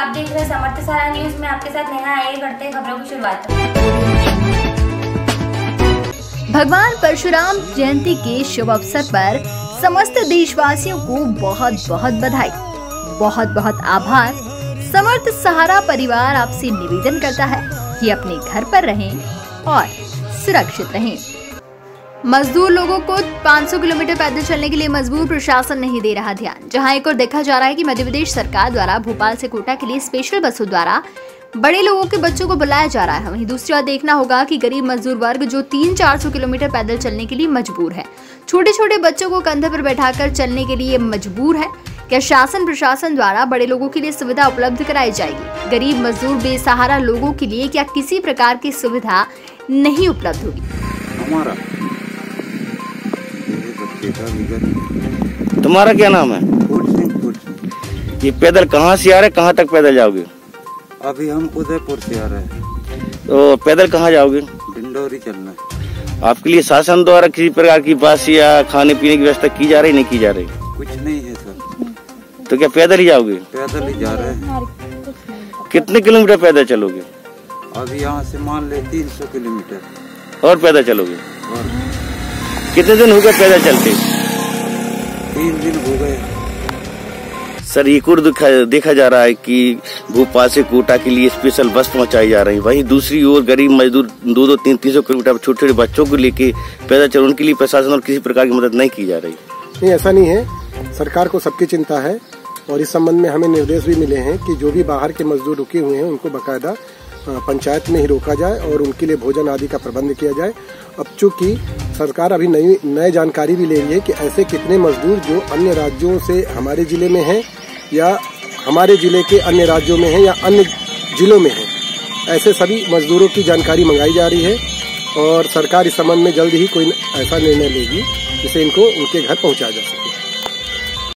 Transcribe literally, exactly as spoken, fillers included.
आप देख रहे हैं समर्थ सहारा न्यूज में, आपके साथ नेहा। आइए करते हैं खबरों की शुरुआत। भगवान परशुराम जयंती के शुभ अवसर पर समस्त देशवासियों को बहुत बहुत बधाई, बहुत बहुत आभार। समर्थ सहारा परिवार आपसे निवेदन करता है कि अपने घर पर रहें और सुरक्षित रहें। मजदूर लोगों को पाँच सौ किलोमीटर पैदल चलने के लिए मजबूर, प्रशासन नहीं दे रहा ध्यान। जहां एक और देखा जा रहा है कि मध्य प्रदेश सरकार द्वारा भोपाल से कोटा के लिए स्पेशल बसों द्वारा बड़े लोगों के बच्चों को बुलाया जा रहा है। वहीं दूसरी ओर देखना होगा कि गरीब मजदूर वर्ग जो तीन चार सौ किलोमीटर पैदल चलने के लिए मजबूर है, छोटे छोटे बच्चों को कंधे पर बैठाकर चलने के लिए मजबूर है। क्या शासन प्रशासन द्वारा बड़े लोगों के लिए सुविधा उपलब्ध कराई जाएगी? गरीब मजदूर बेसहारा लोगों के लिए क्या किसी प्रकार की सुविधा नहीं उपलब्ध होगी? हमारा तुम्हारा क्या नाम है? ये पैदल कहाँ से आ रहे, कहाँ तक पैदल जाओगे? अभी हम उदयपुर से आ रहे हैं। तो पैदल कहाँ जाओगे? डिंडोरी चलना है। आपके लिए शासन द्वारा किसी प्रकार की बस या खाने पीने की व्यवस्था की जा रही नहीं की जा रही? कुछ नहीं है सर। तो क्या पैदल ही जाओगे? पैदल ही जा रहे हैं। कितने किलोमीटर पैदल चलोगे? अभी यहाँ से मान ले तीन सौ किलोमीटर। और पैदल चलोगे? और कितने दिन हो गए पैदल चलते? तीन दिन हो गए। सर एक और देखा जा रहा है कि भोपाल से कोटा के लिए स्पेशल बस पहुंचाई जा रही है। वहीं दूसरी ओर गरीब मजदूर दो दो तीन तीन सौ किलोमीटर छोटे छोटे बच्चों को लेके पैदल चल, उनके लिए प्रशासन और किसी प्रकार की मदद नहीं की जा रही। नहीं, ऐसा नहीं है। सरकार को सबकी चिंता है और इस संबंध में हमें निर्देश भी मिले हैं कि जो भी बाहर के मजदूर रुके हुए हैं उनको बाकायदा पंचायत में ही रोका जाए और उनके लिए भोजन आदि का प्रबंध किया जाए। अब चूंकि सरकार अभी नई नई जानकारी भी ले रही है कि ऐसे कितने मजदूर जो अन्य राज्यों से हमारे जिले में हैं या हमारे जिले के अन्य राज्यों में हैं या अन्य जिलों में हैं, ऐसे सभी मजदूरों की जानकारी मंगाई जा रही है और सरकार इस संबंध में जल्द ही कोई ऐसा निर्णय लेगी जिससे इनको उनके घर पहुंचाया जा सके।